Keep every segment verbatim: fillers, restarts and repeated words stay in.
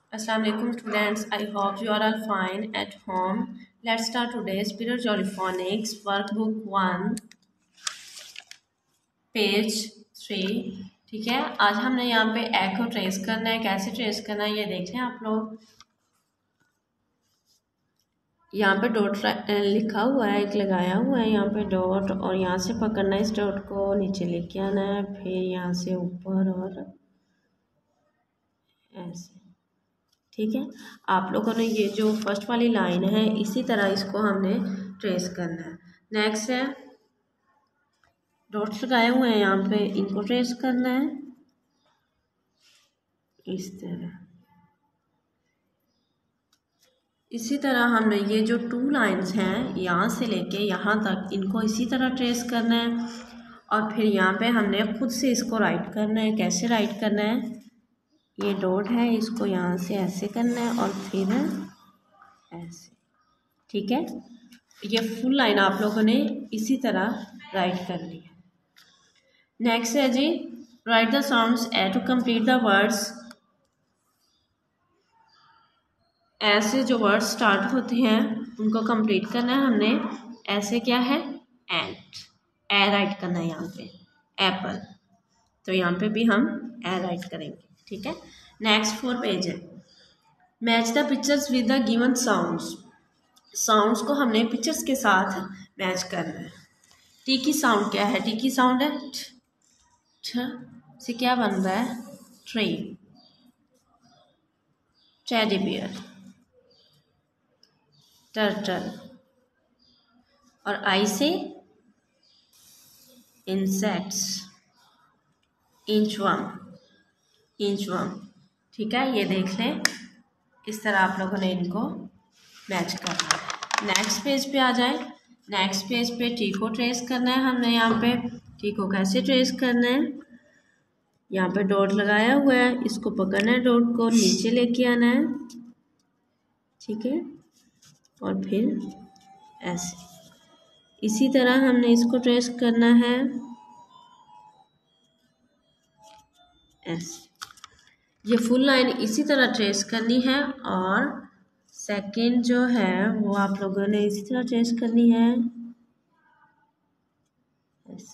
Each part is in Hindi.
Assalamu alaikum students. I hope you are all fine at home. Let's start today's period Jollyphonics workbook one page three. ठीक है, आज हमने यहाँ पे ए को ट्रेस करना है. कैसे ट्रेस करना है ये देख लें आप लोग. यहाँ पे डॉट लिखा हुआ है, एक लगाया हुआ है यहाँ पे डॉट, और यहाँ से पकड़ना है इस डॉट को, नीचे लेके आना है, फिर यहाँ से ऊपर और ऐसे. ठीक है, आप लोगों ने ये जो फर्स्ट वाली लाइन है इसी तरह इसको हमने ट्रेस करना है. नेक्स्ट है डॉट्स लगाए हुए हैं यहाँ पे, इनको ट्रेस करना है इस तरह. इसी तरह हमने ये जो टू लाइंस हैं यहाँ से लेके यहाँ तक, इनको इसी तरह ट्रेस करना है. और फिर यहाँ पे हमने खुद से इसको राइट करना है. कैसे राइट करना है, ये डॉट है इसको यहाँ से ऐसे करना है और फिर ऐसे. ठीक है, ये फुल लाइन आप लोगों ने इसी तरह राइट करनी है. नेक्स्ट है जी, write the sounds A to complete the words. ऐसे जो वर्ड्स स्टार्ट होते हैं उनको कंप्लीट करना है हमने. ऐसे क्या है, एंड ए राइट करना है यहाँ पे, एप्पल, तो यहाँ पे भी हम ए राइट करेंगे. ठीक है, नेक्स्ट फोर पेज है. Match the pictures with the given sounds. Sounds को हमने पिक्चर्स के साथ मैच करना है. टी की साउंड क्या है, टी की साउंड है ठ. ठ से क्या बन रहा है, ट्री, टेडी बियर, टर्टल. और आई से इंसेक्ट्स, इंचवर्म, इंचवर्म. ठीक है, ये देख लें, इस तरह आप लोगों ने इनको मैच करना है. नेक्स्ट पेज पे आ जाए. नेक्स्ट पेज पे टी को ट्रेस करना है हमने. यहाँ पे टी को कैसे ट्रेस करना है, यहाँ पे डॉट लगाया हुआ है, इसको पकड़ना है, डॉट को नीचे लेके आना है. ठीक है, और फिर ऐसे इसी तरह हमने इसको ट्रेस करना है ऐसे. ये फुल लाइन इसी तरह ट्रेस करनी है. और सेकंड जो है वो आप लोगों ने इसी तरह ट्रेस करनी है ऐसे.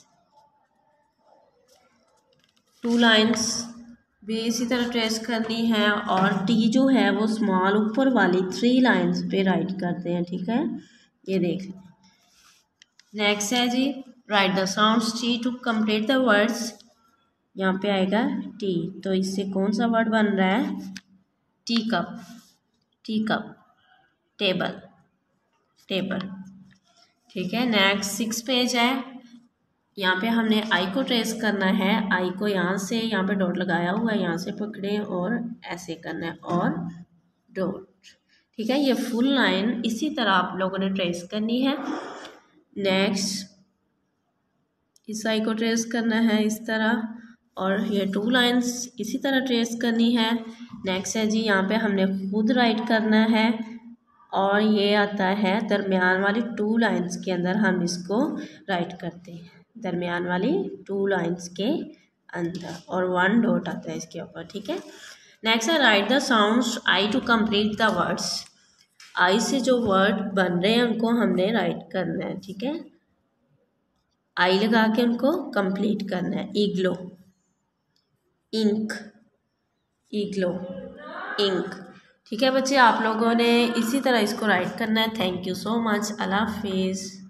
टू लाइंस भी इसी तरह ट्रेस करनी है. और टी जो है वो स्मॉल ऊपर वाली थ्री लाइंस पे राइट करते हैं. ठीक है, ये देख. नेक्स्ट है जी, write the sounds T to complete the words. यहाँ पे आएगा टी, तो इससे कौन सा वर्ड बन रहा है, tea cup, tea cup, table, table. ठीक है, नेक्स्ट सिक्स पेज है. यहाँ पे हमने आई को ट्रेस करना है. आई को यहाँ से, यहाँ पे डॉट लगाया हुआ है, यहाँ से पकड़े और ऐसे करना है और डॉट. ठीक है, ये फुल लाइन इसी तरह आप लोगों ने ट्रेस करनी है. नेक्स्ट इस आई को ट्रेस करना है इस तरह, और ये टू लाइंस इसी तरह ट्रेस करनी है. नेक्स्ट है जी, यहाँ पे हमने खुद राइट करना है, और ये आता है दरमियान वाली टू लाइंस के अंदर हम इसको राइट करते हैं, दरमियान वाली टू लाइंस के अंदर, और वन डॉट आता है इसके ऊपर. ठीक है, नेक्स्ट है write the sounds I to complete the words. I से जो वर्ड बन रहे हैं उनको हमने राइट करना है. ठीक है, आई लगा के उनको कंप्लीट करना है. Igloo, ink, igloo, ink. ठीक है बच्चे, आप लोगों ने इसी तरह इसको राइट करना है. Thank you so much. अल्लाह हाफिज़.